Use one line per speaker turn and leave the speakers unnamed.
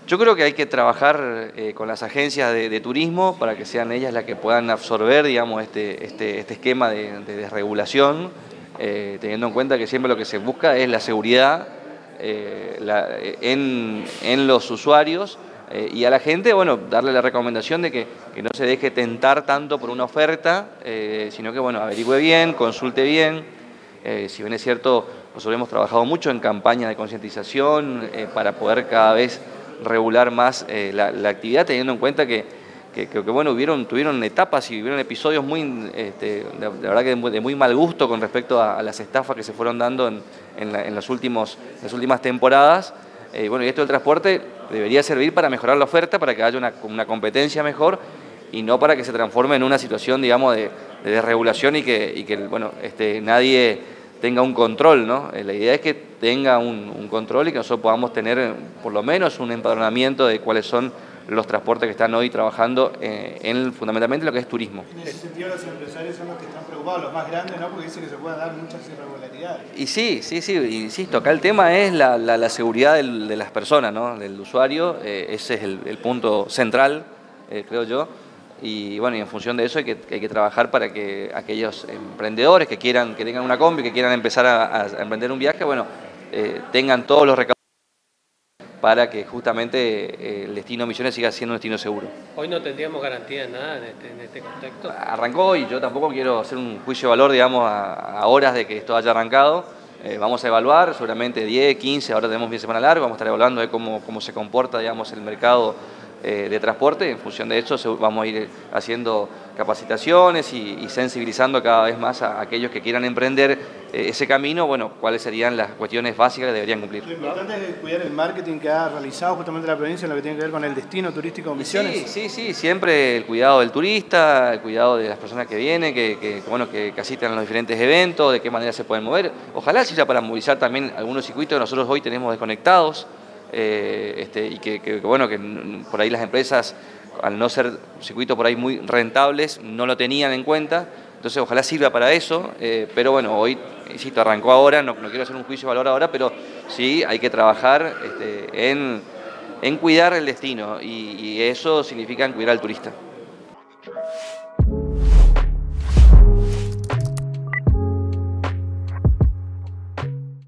Yo creo que hay que trabajar con las agencias de turismo para que sean ellas las que puedan absorber, digamos, este esquema de desregulación, teniendo en cuenta que siempre lo que se busca es la seguridad en los usuarios y a la gente, bueno, darle la recomendación de que no se deje tentar tanto por una oferta, sino que, bueno, averigüe bien, consulte bien. Si bien es cierto, nosotros hemos trabajado mucho en campaña de concientización para poder cada vez regular más la actividad, teniendo en cuenta que bueno, tuvieron etapas y hubieron episodios muy, la verdad que de muy mal gusto con respecto a las estafas que se fueron dando en las últimas temporadas. Bueno, y esto del transporte debería servir para mejorar la oferta, para que haya una competencia mejor y no para que se transforme en una situación, digamos, de desregulación y que bueno, nadie tenga un control, ¿no? La idea es que tenga un control y que nosotros podamos tener por lo menos un empadronamiento de cuáles son los transportes que están hoy trabajando fundamentalmente lo que es turismo.
En ese sentido los empresarios son los que están preocupados, los más grandes, ¿no? Porque dicen que se pueden dar muchas irregularidades.
Y sí, insisto, acá el tema es la seguridad de las personas, ¿no? Del usuario, ese es el punto central, creo yo. Y bueno, y en función de eso hay que trabajar para que aquellos emprendedores que tengan una combi, que quieran empezar a emprender un viaje, bueno, tengan todos los recaudos para que justamente el destino Misiones siga siendo un destino seguro.
Hoy no tendríamos garantía de nada en este contexto.
Arrancó y yo tampoco quiero hacer un juicio de valor, digamos, a horas de que esto haya arrancado. Vamos a evaluar, seguramente 10, 15, ahora tenemos fin de semana largo, vamos a estar evaluando de cómo se comporta, digamos, el mercado de transporte. En función de eso vamos a ir haciendo capacitaciones y sensibilizando cada vez más a aquellos que quieran emprender ese camino, bueno, cuáles serían las cuestiones básicas que deberían cumplir.
Lo importante es cuidar el marketing que ha realizado justamente la provincia en lo que tiene que ver con el destino turístico Misiones.
Sí, siempre el cuidado del turista, el cuidado de las personas que vienen, que asisten a los diferentes eventos, de qué manera se pueden mover. Ojalá sirva para movilizar también algunos circuitos que nosotros hoy tenemos desconectados. Y que bueno, que por ahí las empresas, al no ser circuitos por ahí muy rentables, no lo tenían en cuenta. Entonces ojalá sirva para eso, pero bueno, hoy, insisto, arrancó ahora, no quiero hacer un juicio de valor ahora, pero sí hay que trabajar en cuidar el destino y eso significa en cuidar al turista.